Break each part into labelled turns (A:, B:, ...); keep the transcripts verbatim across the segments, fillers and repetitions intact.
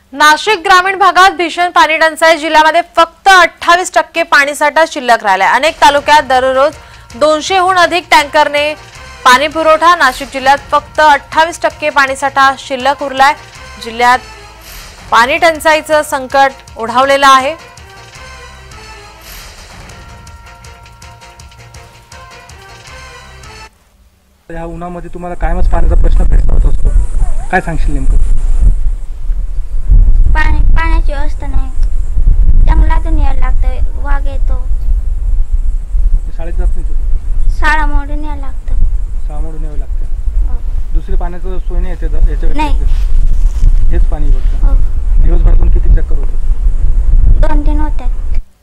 A: नाशिक ग्रामीण भागात भीषण पाणी टंचाई। जिल्ह्यामध्ये फक्त अठ्ठावीस टक्के पाणीसाठा शिल्लक राहिलाय। अनेक तालुक्यात दररोज दोनशे हून अधिक टँकरने पाणी पुरवठा। नाशिक जिल्ह्यात फक्त अठ्ठावीस टक्के पाणीसाठा शिल्लक उरलाय। जिल्ह्यात पाणी टंचाईचं संकट ओढावलेलं आहे।
B: या उन्हामध्ये तुम्हाला कायमच पाण्याचा प्रश्न भेडसावत असतो, काय सांगशील नेमकं?
C: पाणी पाण्याची व्यवस्था नाही, जंगलातून यायला लागतं, वाघ येतो।
B: शाळेत जात नाही तू?
C: शाळा मोडून यायला लागतं।
B: शाळा मोडून यावं लागतं।
C: हो।
B: दुसरी पाण्याचं सोय नाही याच्या याच्या
C: नाही,
B: हेच पाणी बघतो।
C: हो।
B: दिवसभरातून किती चक्कर होतं?
C: दोन तीन होतात।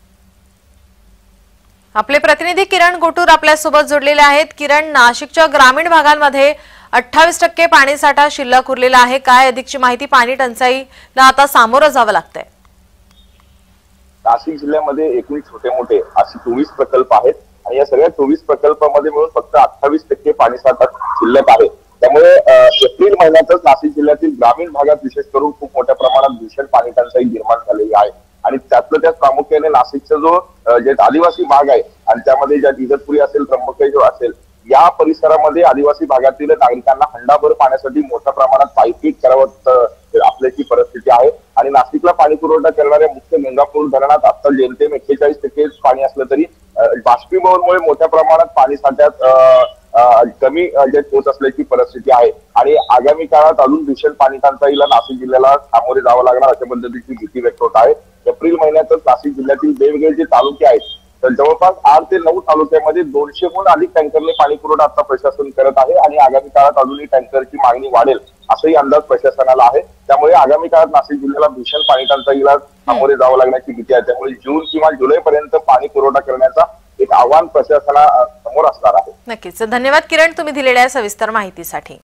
A: आपले प्रतिनिधी किरण गोटूर आपल्या सोबत जोडलेले आहेत। किरण, नाशिकच्या ग्रामीण भागांमध्ये अठ्ठावीस टक्के पाणीसाठा शिल्लक उरलेला आहे, काय अधिकची माहिती? पाणी टंचाईला आता सामोरं जावं लागतंय।
D: नाशिक जिल्ह्यामध्ये एकूण छोटे मोठे असे चोवीस प्रकल्प आहेत आणि या सगळ्या चोवीस प्रकल्पामध्ये मिळून फक्त अठ्ठावीस टक्के पाणीसाठा शिल्लक आहे। त्यामुळे एप्रिल महिन्यातच नाशिक जिल्ह्यातील ग्रामीण भागात विशेष करून खूप मोठ्या प्रमाणात भीषण पाणी टंचाई निर्माण झालेली आहे आणि त्यातलं त्यात प्रामुख्याने नाशिकचा जो जे आदिवासी भाग आहे आणि त्यामध्ये ज्या इगतपुरी असेल, त्र्यंबकेश्वर असेल, या परिसरामध्ये आदिवासी भागातील नागरिकांना हंडाभर पाण्यासाठी मोठ्या प्रमाणात पायपीट करावं असल्याची परिस्थिती आहे आणि नाशिकला पाणी पुरवठा करणाऱ्या मुख्य गंगापूर धरणात आता जेमतेम एक्केचाळीस टक्के पाणी असलं तरी बाष्पीभवनामुळे मोठ्या प्रमाणात पाणी साठ्यात कमी होत असल्याची परिस्थिती आहे आणि आगामी काळात अजून भीषण पाणी टंचाईला नाशिक जिल्ह्याला सामोरे जावं लागणार अशा पद्धतीची भीती व्यक्त होत आहे। एप्रिल महिन्यातच नाशिक जिल्ह्यातील वेगवेगळे जे तालुके आहेत तर जवळपास आठ ते नऊ तालुक्यामध्ये दोनशेहून अधिक टँकरने पाणी पुरवठा आता प्रशासन करत आहे आणि आगामी काळात अजूनही टँकरची मागणी वाढेल असाही अंदाज प्रशासनाला आहे। त्यामुळे आगामी काळात नाशिक जिल्ह्याला भीषण पाणी टंचाईला सामोरे जावं लागण्याची भीती आहे। त्यामुळे जून किंवा जुलै पर्यंत पाणी पुरवठा करण्याचा एक आव्हान प्रशासनासमोर असणार आहे।
A: नक्कीच, धन्यवाद किरण, तुम्ही दिलेल्या सविस्तर माहितीसाठी।